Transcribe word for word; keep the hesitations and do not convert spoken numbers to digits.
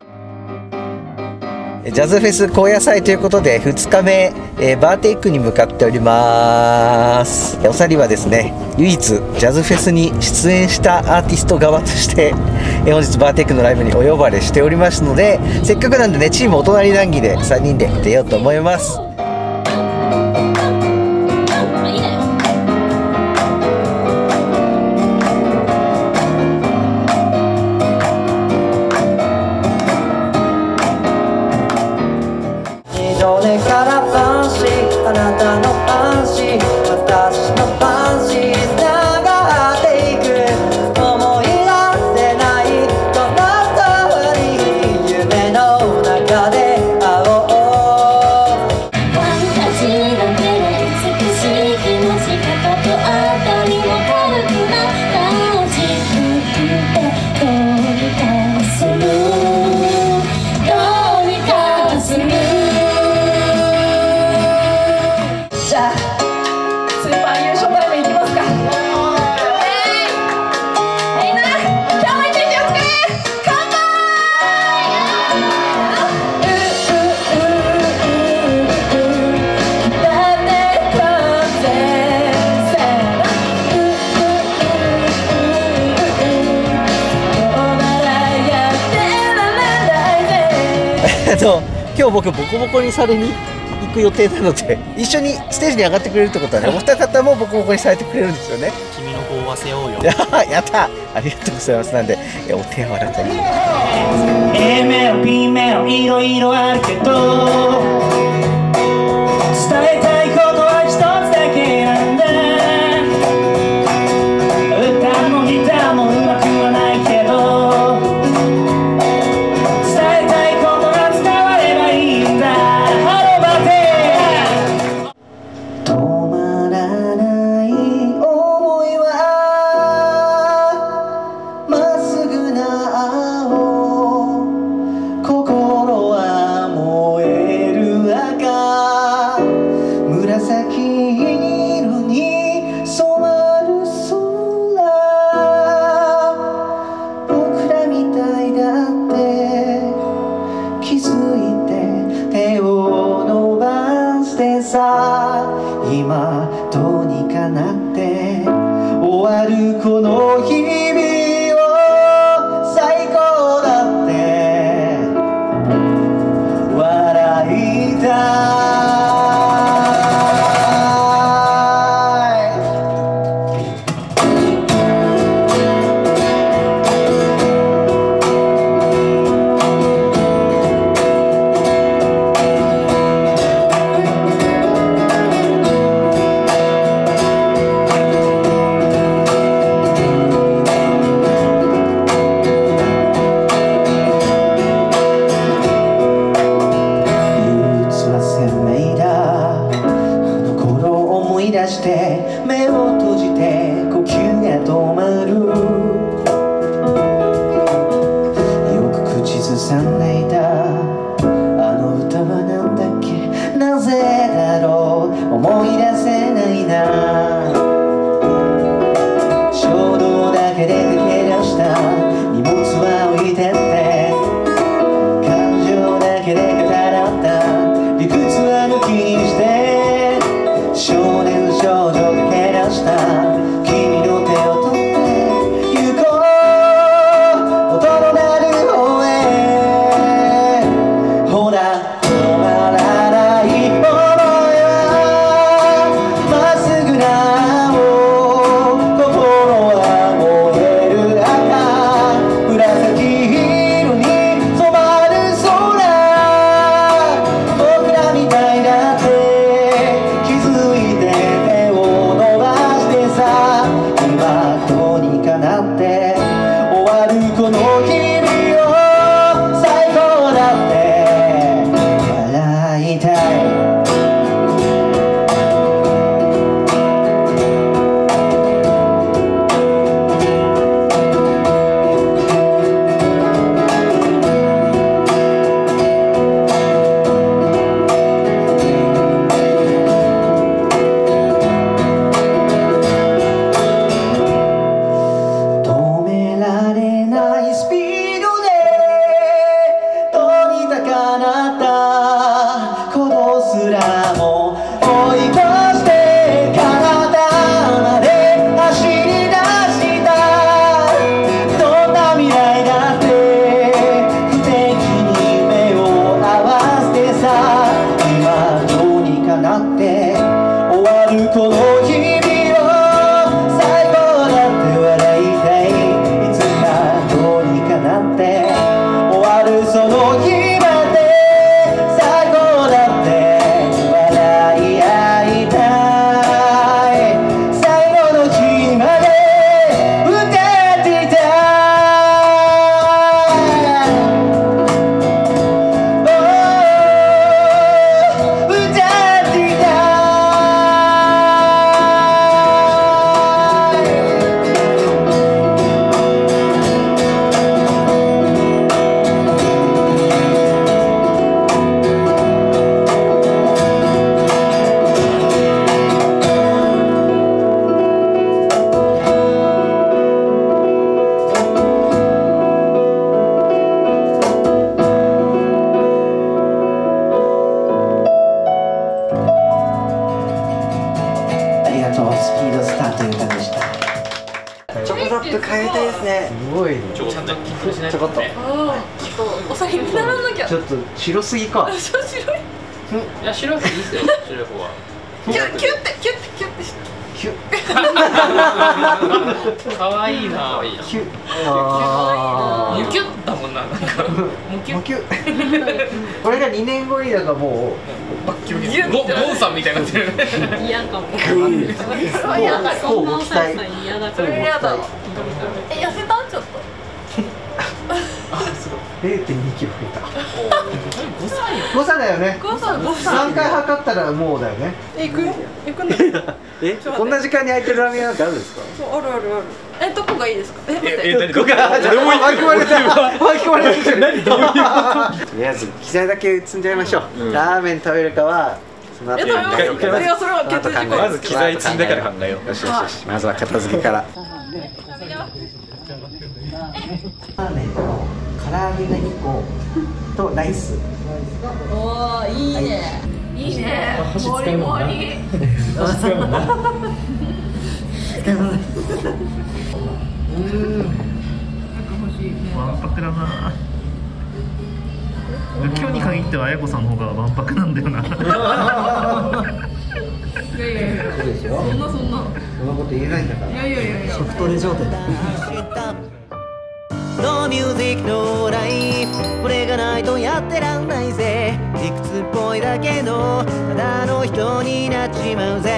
ジャズフェス高野祭ということでふつかめ、えー、バーテイクに向かっております。おさりはですね、唯一ジャズフェスに出演したアーティスト側として、えー、本日バーテイクのライブにお呼ばれしておりますので、せっかくなんでね、チームお隣談義でさんにんで出ようと思います。 あなたの安心、私の安心つながっていく。思い出せないこの通り、夢の中で会おう。ファンタジーだけで美しい気持ち方とあたりも軽くなった自分でどうにかする、どうにかする。じゃあスーパー優勝タイムいきますか。みんな今日も一日お疲れ、乾杯。だって風せどうならやってられないぜ。 えっと今日僕ボコボコにされに行く予定なので、一緒にステージに上がってくれるってことはね、お二方もボコボコにされてくれるんですよね。 君の方は背負うよ。 ややったありがとうございます。なんでお手柔らかに A メロ B メロいろいろあるけど、伝えたいことは一つだけなんだ。歌もギターもうまくはないけど、伝えたいことが伝わればいいんだ。ハローバテ止まらない思いはまっすぐな青、心は燃える赤、紫色に染まる空、僕らみたいだって気づいて手を伸ばしてさ、今どうにかなって終わるこの日々を最高だって笑いたい。出して目を閉じて呼吸が止まる、よく口ずさんでいたあの歌はなんだっけ、なぜだろう思い出せないな。衝動だけで抜け出した荷物は置いてって、感情だけで語らった理屈は抜きにして、少年少女がけ出した君の手を取って行こう、音の鳴る方へ。 すごいね。 ちょちゃんと筋トレしないちょこっと。 とね。 ああ、ちょっとお酒にならなきゃ。 ちょっと白すぎか。 そう白い。 いや白い方いいですよ。白い方は。 キュッキュッてキュッてキュッてして。 キュッ。 可愛いな。 キュッ。あムキュッだもんな、なんか。ムキュッ。 キュッ。これがにねんごにだからもうバッキバキ。ゴゴンさんみたいになってる。 嫌かも。 グー。 それは嫌だ。 こうご期待。 嫌だ。それ嫌だ。え、痩せたちょっと。 れいてんにキロ増えた。 ごさいよ。 ごさいだよね。 ごさいごさい。 さんかい測ったらもうだよね。 え、行くよ。行くんだ。 え、こんな時間に空いてるラーメン屋なんてあるんですか。 そうあるあるある。え、どこがいいですか。え、待って。 え、何どこ？ 巻き込まれてる。巻き込まれてる。何どういうこと？とりあえず機材だけ積んじゃいましょう。ラーメン食べるかはその後に考えようかな。 いや、それは決定事項。 まず機材積んでから考えよう。 よしよしよし。まずは片付けから。ラーメンと唐揚げがにことライス。 おー、いいね。いいね。もりもり。 わんぱくだな。今日に限ってはあやこさんの方がわんぱくなんだよな。 いやいやいや。 そうですよ。 そんなそんな。 そんなこと言えないんだから。 いやいやいやいや。 食トレ状態だ。 ノーミュージックのライフこれがないとやってらんないぜ理屈っぽいだけどただの人になっちまうぜ